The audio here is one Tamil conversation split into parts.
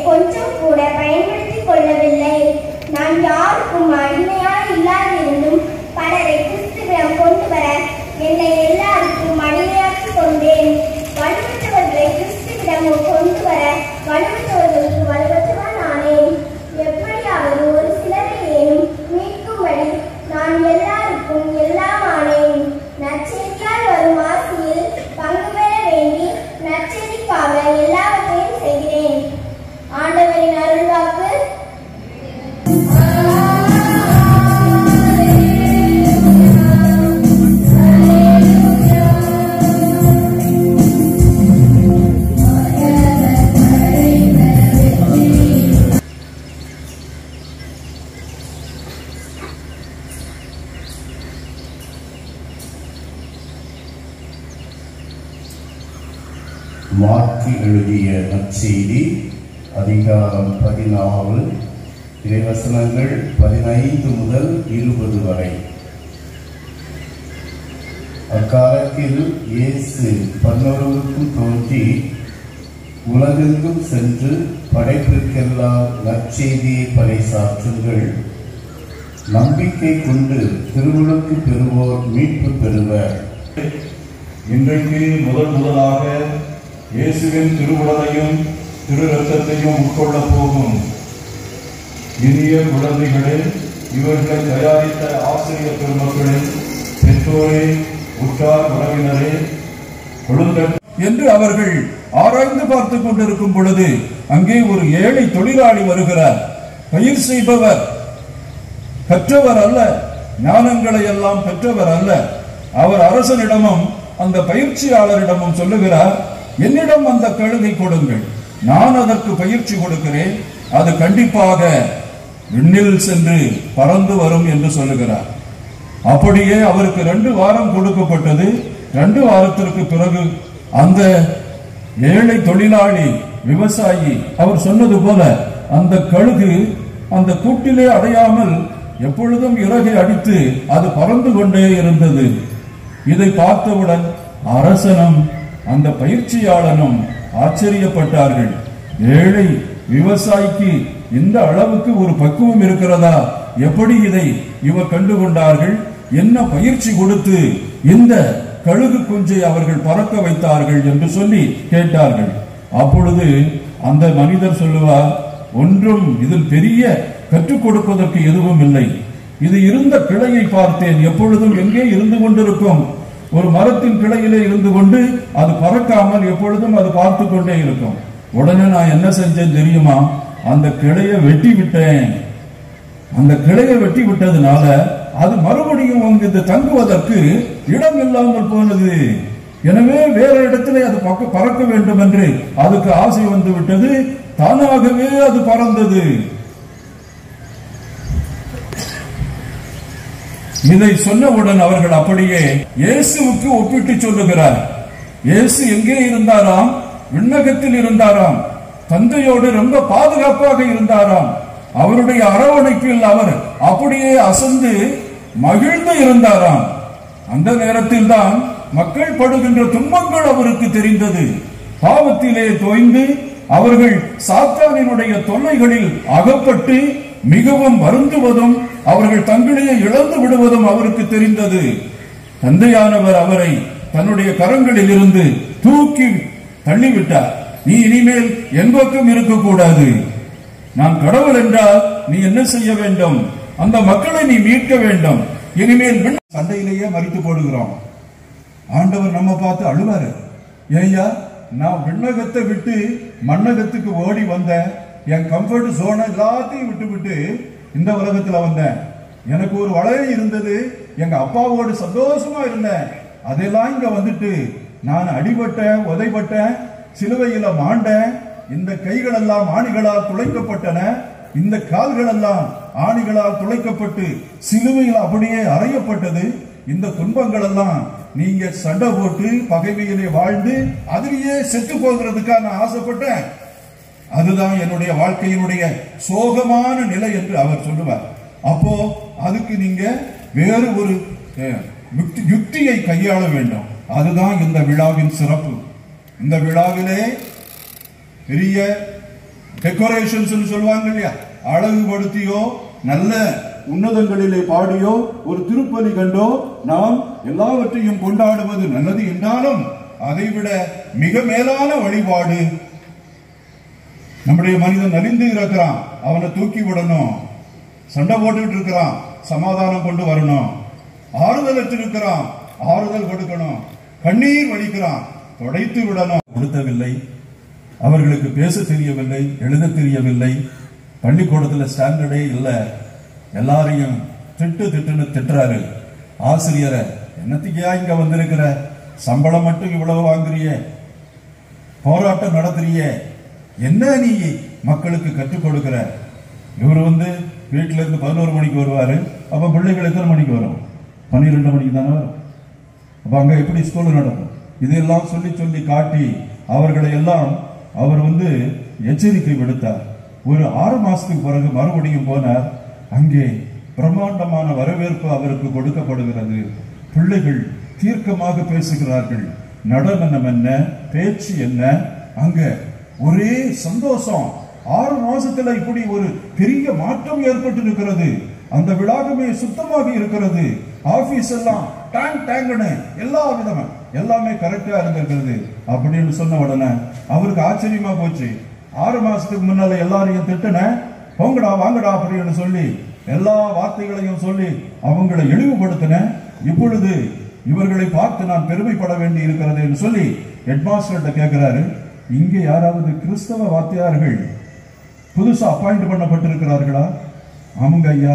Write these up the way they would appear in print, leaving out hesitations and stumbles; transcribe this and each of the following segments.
கொஞ்சம் கூட பயன்படுத்திக் கொள்ளவில்லை. நான் யாருக்கும் அடிமையாக இல்லாதிருந்தும் பலரை கிறிஸ்துவிடம் கொண்டு வர என்னை எல்லாருக்கும் அடிமையாக்கி கொண்டேன். வலுவற்றவர்களை கிறிஸ்துவிடம் கொண்டு வர வலுவற்றவர்களுக்கு வலுவற்றவன் ஆனேன். எப்படியாவது ஒரு சிலரை ஏனும் மீட்கும்படி நான் எல்லாருக்கும் எல்லாம் ஆனேன். நற்செய்தியால் வரும் ஆசியில் பங்கு பெற வேண்டி நற்செய்திக்காக எல்லாவற்றையும் செய்கிறேன். ஆண்டவரின் அருள்வாக்கு. மாற்றி எழுதிய நற்செய்தி அதிகாரம் 14 இறைவசனங்கள் 15 முதல் 20 வரை. அக்காலத்தில் இயேசு 11க்கும் தோன்றி உலகெங்கும் சென்று படைப்பிற்கெல்லாம் நற்செய்தியை பறைசாற்றுங்கள். நம்பிக்கை கொண்டு திருவுழுக்கு பெறுவோர் மீட்பு பெறுவர். இன்றைக்கு முதலாக இயேசுவின் திருவுடலையும் திரு ரத்தத்தையும் உட்கொள்ள போகும் இனிய குழந்தைகளே, இவர்களை தயாரித்த ஆசிரியர் பெருமக்களே, பெற்றோரே, உற்றார் உறவினரே, என்று அவர்கள் ஆராய்ந்து பார்த்து கொண்டிருக்கும் பொழுது அங்கே ஒரு ஏழை தொழிலாளி வருகிறார். பயிர் செய்பவர், கற்றவர் அல்ல, ஞானங்களை எல்லாம் பெற்றவர் அல்ல. அவர் அரசனிடமும் அந்த பயிற்சியாளரிடமும் சொல்லுகிறார், என்னிடம் அந்த கழுதை கொடுங்கள், நான் அதற்கு பயிற்சி கொடுக்கிறேன், அது கண்டிப்பாக விண்ணில் சென்று பறந்து வரும் என்று சொல்லுகிறார். அப்படியே அவருக்கு 2 வாரம் கொடுக்கப்பட்டது. 2 வாரத்திற்கு பிறகு அந்த ஏழை தொழிலாளி விவசாயி அவர் சொன்னது போல அந்த கழுகு அந்த கூட்டிலே அடையாமல் எப்பொழுதும் இறகை அடித்து அது பறந்து கொண்டே இருந்தது. இதை பார்த்தவுடன் அரசனும் அந்த பயிற்சியாளனும் ஆச்சரியப்பட்டார்கள். ஏழை விவசாயிக்கு இந்த அளவுக்கு ஒரு பக்குவம் இருக்கிறதா? எப்படி இதை இவர் கண்டுகொண்டார்கள்? என்ன பயிற்சி கொடுத்து இந்த கழுகு குஞ்சை அவர்கள் பறக்க வைத்தார்கள் என்று சொல்லி கேட்டார்கள். அப்பொழுது அந்த மனிதர் சொல்லுவார், ஒன்றும் இதில் பெரிய கற்றுக் கொடுப்பதற்கு எதுவும் இல்லை. இது இருந்த கிளையை பார்த்தேன், எப்பொழுதும் எங்கே இருந்து கொண்டிருக்கும், ஒரு மரத்தின் கிளையிலே இருந்து கொண்டு அது பறக்காமல் எப்பொழுதும் அது பார்த்து கொண்டே இருக்கும். உடனே நான் என்ன செஞ்சேன் தெரியுமா? அந்த கிளையை வெட்டி விட்டேன். அந்த கிளையை வெட்டி விட்டதுனால அது மறுபடியும் அங்கு தங்குவதற்கு இடம் இல்லாமல் போனது. எனவே வேற இடத்திலே அது பறக்க வேண்டும் என்று அதுக்கு ஆசை வந்து விட்டது. தானாகவே அது பறந்தது. இதை சொன்னவுடன் அவர்கள் அப்படியே இயேசுவுக்கு ஒப்பிட்டு சொல்லுகிறார். இயேசு எங்கே இருந்தாராம்? விண்ணகத்தில் இருந்தாராம். தந்தையோடு ரொம்ப பாதுகாப்பாக இருந்தாராம். அவருடைய அரவணைப்பில் அவர் அப்படியே அசந்து மகிழ்ந்து இருந்தாராம். அந்த நேரத்தில் தான் மக்கள் படுகின்ற துன்பங்கள் அவருக்கு தெரிந்தது. பாவத்திலே தோய்ந்து அவர்கள் சாத்தானினுடைய தொல்லைகளில் அகப்பட்டு மிகவும் வருந்துவதும் அவர்கள் தங்களையே இழந்து விடுவதும் அவருக்கு தெரிந்தது. தந்தையானவர் அவரை தன்னுடைய கரங்களில் இருந்து தூக்கி தள்ளிவிட்டார். நீ இனிமேல் என் பக்கம் இருக்கக்கூடாது. நான் கடவுள் என்றால் நீ என்ன செய்ய வேண்டும்? அந்த மக்களை நீ மீட்க வேண்டும். இனிமேல் சண்டையிலேயே மறித்து போடுகிறோம். ஆண்டவர் நம்ம பார்த்து அழுவாரு. ஏய்யா, நான் விண்ணகத்தை விட்டு மண்ணகத்துக்கு ஓடி வந்தேன். என் கம்ஃபர்ட் ஜோனை எல்லாத்தையும் விட்டு இந்த உலகத்துல வந்தேன். எனக்கு ஒரு வளைய இருந்தது, எங்க அப்பாவோடு சந்தோஷமா இருந்தேன். அதெல்லாம் இங்க வந்துட்டு நான் அடிபட்டேன், உதைப்பட்டேன், சிலுவையில மாண்டேன். இந்த கைகள் எல்லாம் ஆணிகளால் துளைக்கப்பட்டன, இந்த கால்கள் எல்லாம் ஆணிகளால் துளைக்கப்பட்டு சிலுவையில் அப்படியே அறையப்பட்டது. இந்த துன்பங்கள் எல்லாம் நீங்க சண்டை போட்டு பகைமையிலே வாழ்ந்து அதிலேயே செத்து போகிறதுக்காக நான் ஆசைப்பட்டேன். அதுதான் என்னுடைய வாழ்க்கையினுடைய சோகமான நிலை என்று அவர் சொல்லுவார். அப்போ அதுக்கு நீங்க வேறு ஒரு யுக்தியை கையாள வேண்டும். அதுதான் இந்த விழாவின் சிறப்பு. இந்த விழாவிலே பெரிய டெக்கரேஷன்ஸ் சொல்லுவாங்க இல்லையா, அழகுபடுத்தியோ நல்ல உன்னதங்களிலே பாடியோ ஒரு திருப்பலி கண்டோ நாம் எல்லாவற்றையும் கொண்டாடுவது நல்லது என்றாலும் அதைவிட மிக மேலான வழிபாடு, நம்முடைய மனிதன் நலிந்து இருக்கிறான், அவனை தூக்கி விடணும், சண்டை போட்டுட்டு இருக்கிறான், சமாதானம் கொண்டு வரணும், ஆறுதல் இருக்கிறான், ஆறுதல் கொடுக்கணும், கண்ணீர் வடிக்கிறான், தொடைத்து விடணும். கொடுத்தவில்லை, அவர்களுக்கு பேச தெரியவில்லை, எழுத தெரியவில்லை, பள்ளிக்கூடத்தில் ஸ்டாண்டர்டே இல்லை, எல்லாரையும் திட்டுன்னு திட்டுறாரு. ஆசிரியரை, என்னத்துக்கியா இங்க வந்திருக்கிற, சம்பளம் மட்டும் இவ்வளவு வாங்குறிய, போராட்டம் நடத்துறிய, என்ன நீ மக்களுக்கு கற்றுக் கொடுக்கிற? இவர் வீட்டில இருந்து 11 மணிக்கு வருவாரு, அப்ப பிள்ளைகள் எத்தனை மணிக்கு வரும்? 12 மணிக்கு தானே வரும். அப்ப அங்க எப்படி ஸ்கூல் நடக்கும்? இதெல்லாம் சொல்லி சொல்லி காட்டி அவர்களை எல்லாம் அவர் எச்சரிக்கை விடுத்தார். ஒரு 6 மாசத்துக்கு பிறகு மறுபடியும் போனார். அங்கே பிரம்மாண்டமான வரவேற்பு அவருக்கு கொடுக்கப்படுகிறது. பிள்ளைகள் தீர்க்கமாக பேசுகிறார்கள். நடனம் என்ன, பேச்சு என்ன, அங்க ஒரே சந்தோஷம். 6 மாசத்துல இப்படி ஒரு பெரிய மாற்றம் ஏற்பட்டு இருக்கிறது. அந்த விழாகமே சுத்தமாக இருக்கிறது. ஆபீஸ் எல்லாம் டேங்க்னு எல்லா விதமா எல்லாமே கரெக்டா இருந்திருக்கிறது அப்படின்னு சொன்ன உடனே அவருக்கு ஆச்சரியமா போச்சு. 6 மாசத்துக்கு முன்னால எல்லாரையும் திட்டுன, போங்கடா வாங்கடா அப்படின்னு சொல்லி எல்லா வார்த்தைகளையும் சொல்லி அவங்களை இழிவுபடுத்தின. இப்பொழுது இவர்களை பார்த்து நான் பெருமைப்பட வேண்டி இருக்கிறது என்று சொல்லி ஹெட்மாஸ்டர்கிட்ட கேட்கிறாரு, இங்கே யாராவது கிறிஸ்தவ வாத்தியார்கள் புதுசா அப்பாயிண்ட் பண்ணப்பட்டிருக்கிறார்களா? ஆமாங்க ஐயா,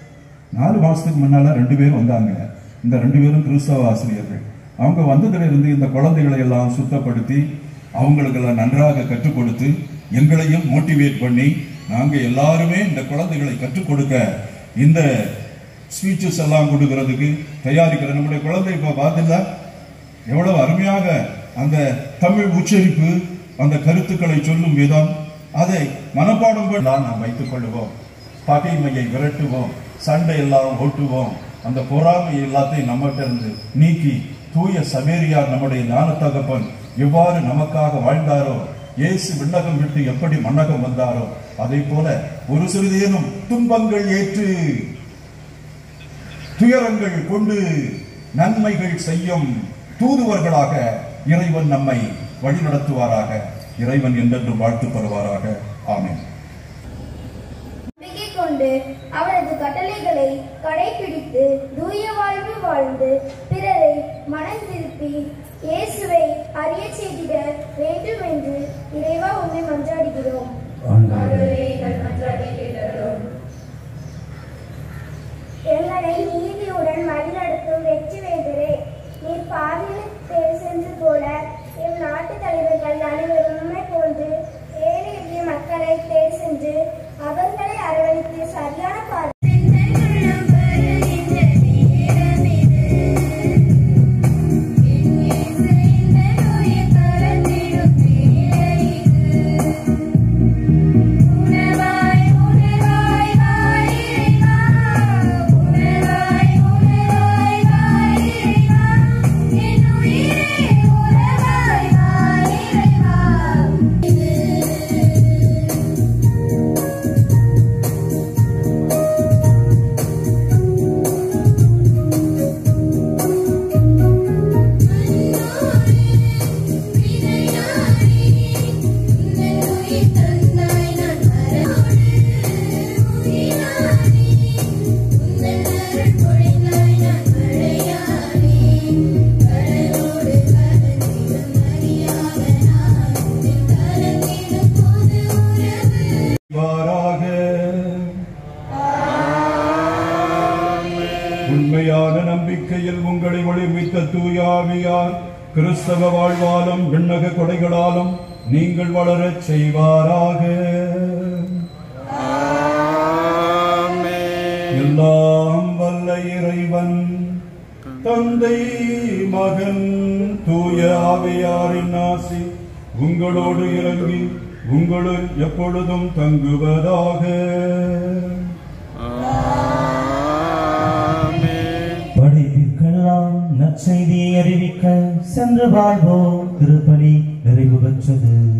4 மாசத்துக்கு முன்னால 2 பேர் வந்தாங்க. இந்த 2 பேரும் கிறிஸ்தவ ஆசிரியர்கள். அவங்க வந்ததுல இருந்து இந்த குழந்தைகளை எல்லாம் சுத்தப்படுத்தி அவங்களுக்கெல்லாம் நன்றாக கற்றுக் கொடுத்து எங்களையும் மோட்டிவேட் பண்ணி நாங்க எல்லாருமே இந்த குழந்தைகளை கற்றுக் கொடுக்க இந்த ஸ்பீச்சஸ் எல்லாம் கொடுக்கிறதுக்கு தயாரிக்கிற நம்முடைய குழந்தை இப்ப பார்த்துல எவ்வளவு அருமையாக அந்த தமிழ் உச்சரிப்பு, அந்த கருத்துக்களை சொல்லும் விதம், அதை மனப்பாடம் நாம் வைத்துக் கொள்ளுவோம். பகைமையை விரட்டுவோம், சண்டை எல்லாம் ஓட்டுவோம், அந்த பொறாமை எல்லாத்தையும் நம்மகிட்ட இருந்து நீக்கி தூய சமேரியார் நம்முடைய ஞான தகப்பன் எவ்வாறு நமக்காக வாழ்ந்தாரோ, இயேசு விண்ணகம் விட்டு எப்படி மண்ணகம் வந்தாரோ, அதை போல ஒரு சிறிதேனும் துன்பங்கள் ஏற்று துயரங்கள் கொண்டு நன்மைகள் செய்யும் தூதுவர்களாக இறைவன் நம்மை வழிநடத்துவாராக. இறைவன் என்றென்றும் வாழ்த்து பெறுவாராக. ஆமென். நம்பிக்கை கொண்டு அவரது கட்டளைகளை கடைபிடித்து தூய வாழ்வு வாழ்ந்து பிறரை மனம் திருப்பி இயேசுவை அறிய செய்திட வேண்டும் என்று இறைவா உன்னை மன்றாடுகிறோம். எங்களை நீதியுடன் வழிநடத்தும் வெற்றி வேந்தரே, நீர் பாதையில் தேர் சென்று போல எம் நாட்டு தலைவர்கள் அனைவரும் உண்மை போன்று ஏழை எளிய மக்களை தேர் சென்று அவர்களை அரவணைத்து சரியான பாதை உண்மையான நம்பிக்கையில் உங்களை ஒளிமித்த தூயாவியார் கிறிஸ்தவ வாழ்வாலும் விண்ணக கொடைகளாலும் நீங்கள் வளரச் செய்வாராக. எல்லாம் வல்ல இறைவன் தந்தை மகன் தூய ஆவியாரின் ஆசி உங்களோடு இறங்கி உங்களுள் எப்பொழுதும் தங்குவதாக. நற்செய்தியை அறிவிக்க சென்று வாழ்வோம். திருப்பலி நிறைவு பெற்றது.